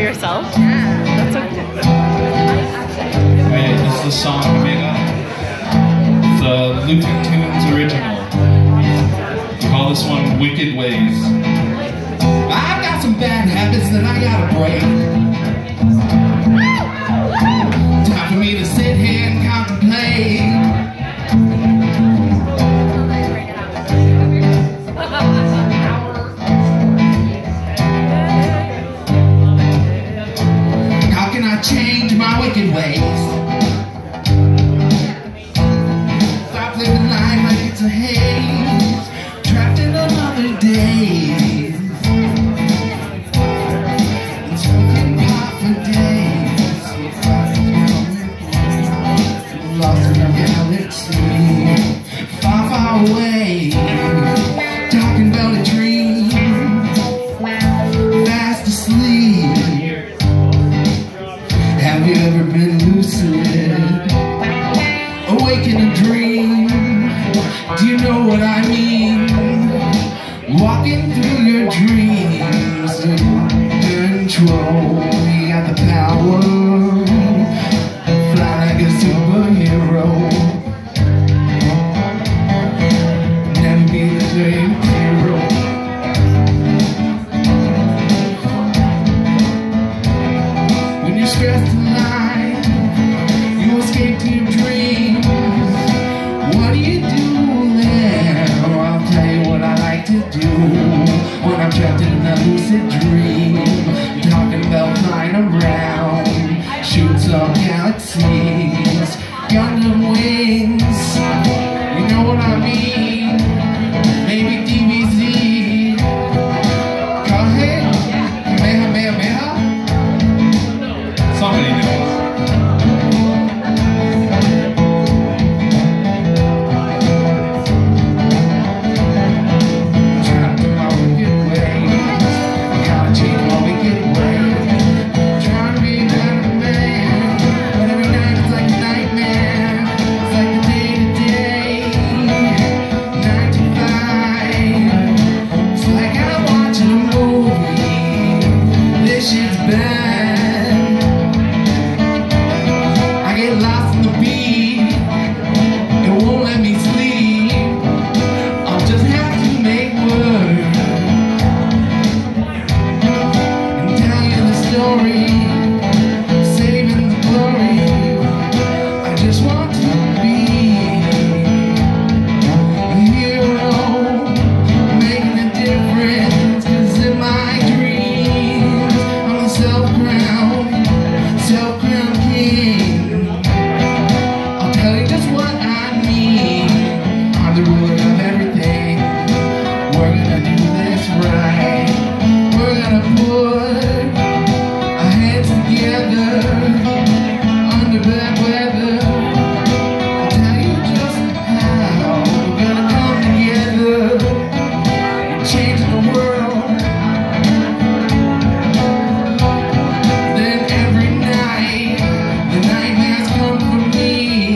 yourself? Yeah. That's okay. Alright, this is a song I made up. It's a Loopy Tunes original. We call this one Wicked Wayz. I've got some bad habits that I gotta break. Time for me to sit here and contemplate. Change my wicked ways. Stop living life like it's a haze, trapped in another day. Smoking pot for days, lost in a galaxy, far, far away. Talking about a dream, fast asleep. Have you ever been lucid, awake in a dream? Do you know what I mean? Walking through your dreams, control. You got the power, fly like a superhero. Never be the same hero. When you're stressed tonight, you escape to your dreams. What do you do there? Or I'll tell you what I like to do when I'm trapped in a lucid dream. I'm talking about flying around, shooting some galaxies, Gundam wings. You know what I mean? Maybe DBZ. Go ahead, meha. Somebody knows. Trapped in my wicked ways, gotta change my wicked ways. Trying to be a better man, but every night it's like a nightmare. It's like the day to day, 9 to 5. It's like I'm watching a movie. This shit's bad. Lost in the beat, it won't let me sleep. I'll just have to make work and tell you the story, saving the glory. I just want to be a hero, making a difference. 'Cause in my dreams, I'm a self-crowned king. Just what I mean. I'm the ruler of everything. We're gonna do this right. We're gonna put our heads together under bad weather. I'll tell you just how we're gonna come together and change the world. Then every night, the nightmares come for me.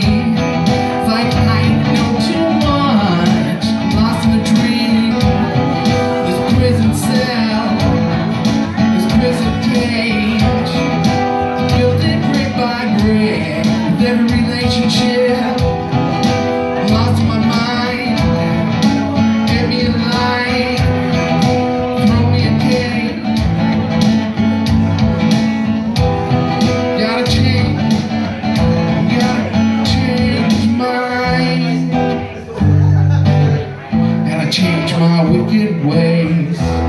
Every relationship, I'm lost in my mind. Get me a light, throw me a cake. Gotta change mine. Gotta change my wicked ways.